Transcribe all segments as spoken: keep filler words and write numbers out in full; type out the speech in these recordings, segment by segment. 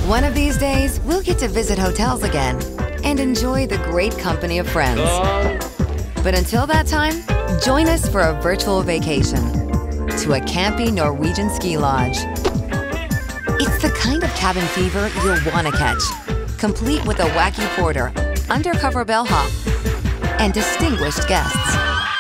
One of these days, we'll get to visit hotels again and enjoy the great company of friends. But until that time, join us for a virtual vacation to a campy Norwegian ski lodge. It's the kind of cabin fever you'll want to catch, complete with a wacky porter, undercover bellhop, and distinguished guests.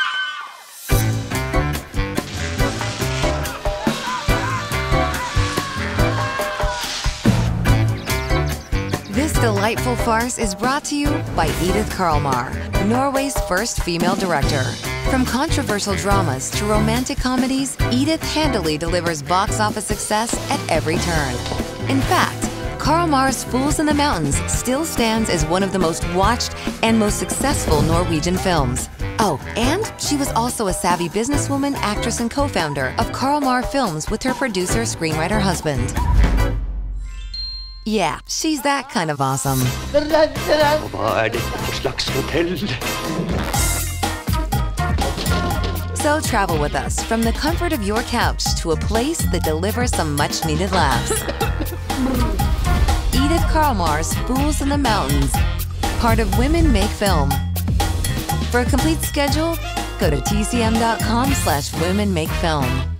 This delightful farce is brought to you by Edith Carlmar, Norway's first female director. From controversial dramas to romantic comedies, Edith handily delivers box office success at every turn. In fact, Carlmar's Fools in the Mountains still stands as one of the most watched and most successful Norwegian films. Oh, and she was also a savvy businesswoman, actress, and co-founder of Carlmar Films with her producer-screenwriter husband. Yeah, she's that kind of awesome. Hva er dette for slags hotell? So travel with us from the comfort of your couch to a place that delivers some much-needed laughs. Edith Carlmar's Fools in the Mountains, part of Women Make Film. For a complete schedule, go to T C M dot com slash women make film.